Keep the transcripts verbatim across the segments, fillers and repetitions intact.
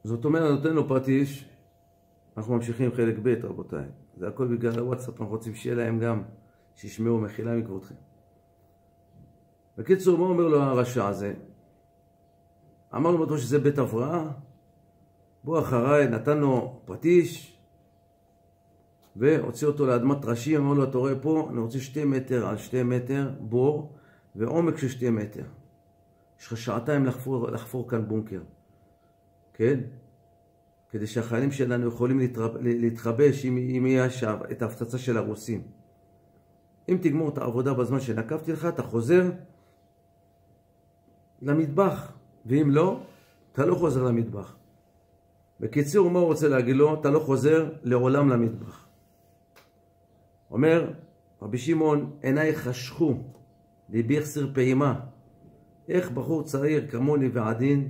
זאת אומרת, נותן לו פטיש, אנחנו ממשיכים חלק ב' רבותיי. זה הכל בגלל הוואטסאפ, אנחנו רוצים שיהיה להם גם, שישמעו מחילה מכבודכם. בקיצור, מה אומר לו הרשע הזה? אמר לו בטוח שזה בית הבראה, בוא אחריי, נתן לו פטיש, והוציא אותו לאדמת טרשים, אמר לו, אתה רואה פה, אני רוצה שתי מטר על שתי מטר, בור, ועומק של שתי מטר. יש לך שעתיים לחפור, לחפור כאן בונקר. כן? כדי שהחיילים שלנו יכולים להתחבש אם, אם יהיה שם את ההפצצה של הרוסים. אם תגמור את העבודה בזמן שנקבתי לך, אתה חוזר למטבח, ואם לא, אתה לא חוזר למטבח. בקיצור, מה הוא רוצה להגיד לו? אתה לא חוזר לעולם למטבח. אומר רבי שמעון, עיניי חשכו, ליבי החסיר פעימה. איך בחור צעיר כמוני ועדין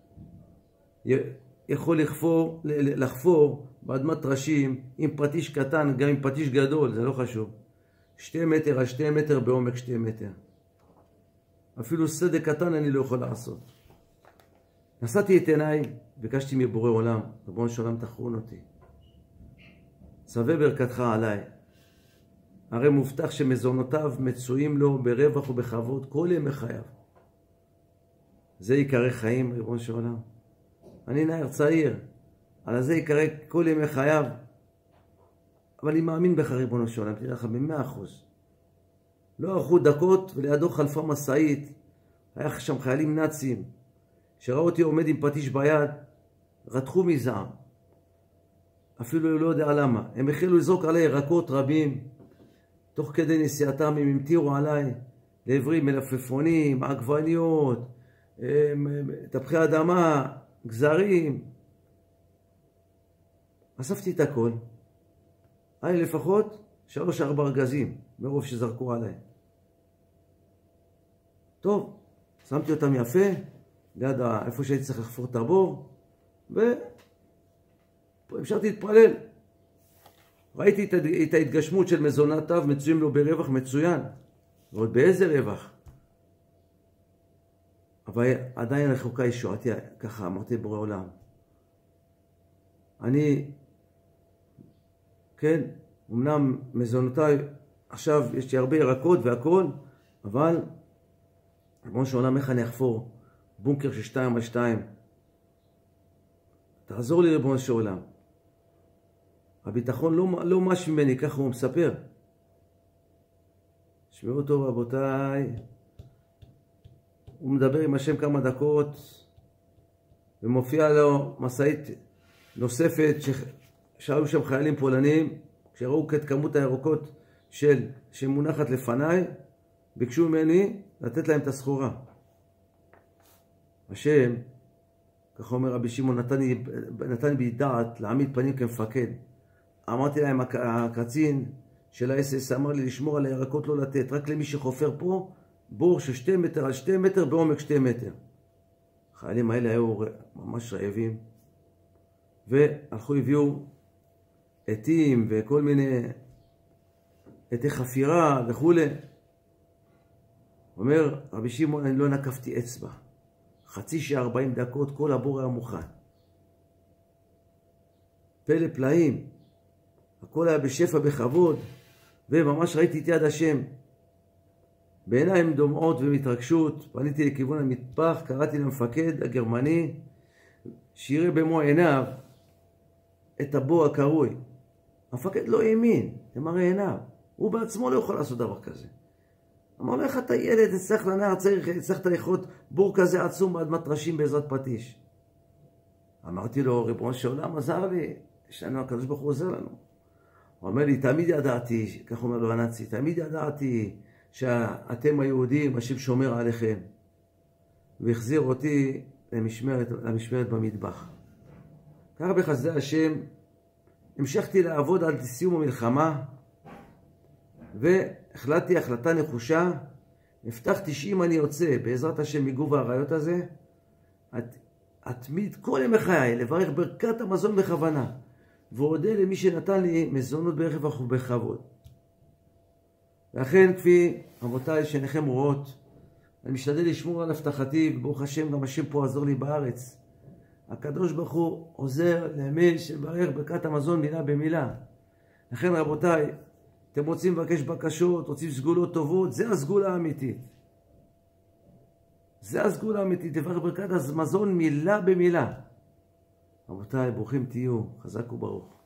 יכול לחפור, לחפור באדמת טרשים עם פטיש קטן, גם עם פטיש גדול, זה לא חשוב. שתי מטר על שתי מטר בעומק שתי מטר. אפילו סדק קטן אני לא יכול לעשות. נשאתי את עיניי, ביקשתי מבורא עולם, ריבונו של עולם תחרון אותי. צווה ברכתך עליי. הרי מובטח שמזונותיו מצויים לו ברווח ובכבוד כל ימי חייו. זה יקרא חיים, ריבונו של עולם. אני נער צעיר, על זה יקרא כל ימי חייו. אבל אני מאמין בך, ריבונו של עולם, תראה לך במאה אחוז. לא ערכו דקות ולידו חלפה מסעית. היה שם חיילים נאצים, שראו אותי עומד עם פטיש ביד, רתחו מזעם. אפילו לא יודע למה. הם החלו לזרוק עליי ירקות רבים. תוך כדי נסיעתם הם המטירו עליי לעברי מלפפונים, עגבניות, תפוחי אדמה, גזרים. אספתי את הכל. היה לי לפחות שלוש ארבע ארגזים מרוב שזרקו עליי. טוב, שמתי אותם יפה, ליד איפה שהייתי צריך לחפור את הבור, והמשכתי להתפלל. ראיתי את ההתגשמות של מזונותיו, מצויים לו ברווח מצוין. ועוד באיזה רווח? אבל עדיין רחוקה ישועתי, ככה אמרתי בורא עולם. אני, כן, אמנם מזונותיי, עכשיו יש לי הרבה ירקות והכל, אבל ריבונו של עולם, איך אני אחפור בונקר של שתיים על שתיים? תעזור לי ריבונו של עולם. הביטחון לא, לא מש ממני, ככה הוא מספר. שמעו אותו רבותיי. הוא מדבר עם השם כמה דקות, ומופיע לו מסעית נוספת, שהיו שם חיילים פולנים, כשראו את כמות הירוקות של, שמונחת לפניי, ביקשו ממני לתת להם את הסחורה. השם, כך אומר רבי שמעון, נתן לי, נתן בי דעת להעמיד פנים כמפקד. אמרתי להם, הקצין של ה-אס אס אמר לי לשמור על הירקות לא לתת, רק למי שחופר פה, בור של שתי מטר על שתי מטר בעומק שתי מטר. החיילים האלה היו ממש רעבים, והלכו הביאו עתים וכל מיני עתי חפירה וכו'. אומר רבי שמעון, אני לא נקפתי אצבע. חצי שעה ארבעים דקות, כל הבור היה מוכן. פלא פלאים. הכל היה בשפע בכבוד, וממש ראיתי את יד השם. בעיניים דומעות ומתרגשות, פניתי לכיוון המטבח, קראתי למפקד הגרמני, שיראה במו עיניו את הבור הקרוי. המפקד לא האמין, הם הרי עיניו. הוא בעצמו לא יכול לעשות דבר כזה. אמר לו, איך אתה ילד, צריך לנער, צריך לאכול בור כזה עצום באדמת טרשים בעזרת פטיש. אמרתי לו, ריבונו של עולם עזר לי, יש לנו, הקדוש ברוך הוא עוזר לנו. הוא אומר לי, תמיד ידעתי, כך אומר לו הנאצי, תמיד ידעתי שאתם היהודים, השם שומר עליכם. והחזיר אותי למשמרת, למשמרת במטבח. ככה בחסדי השם, המשכתי לעבוד עד סיום המלחמה, והחלטתי החלטה נחושה, הבטחתי שאם אני יוצא בעזרת השם מגוב האריות הזה, אתמיד כל ימי חיי לברך ברכת המזון בכוונה, ואודה למי שנתן לי מזונות ברכב ובכבוד. ואכן, כפי רבותיי שעיניכם רואות, אני משתדל לשמור על הבטחתי, וברוך השם גם השם פה עזור לי בארץ. הקדוש ברוך הוא עוזר למי שברך ברכת המזון מילה במילה. לכן רבותיי, אתם רוצים לבקש בקשות, רוצים סגולות טובות, זה הסגולה האמיתית. זה הסגולה האמיתית, לברך ברכת המזון מילה במילה. רבותיי, ברוכים תהיו, חזק וברוך.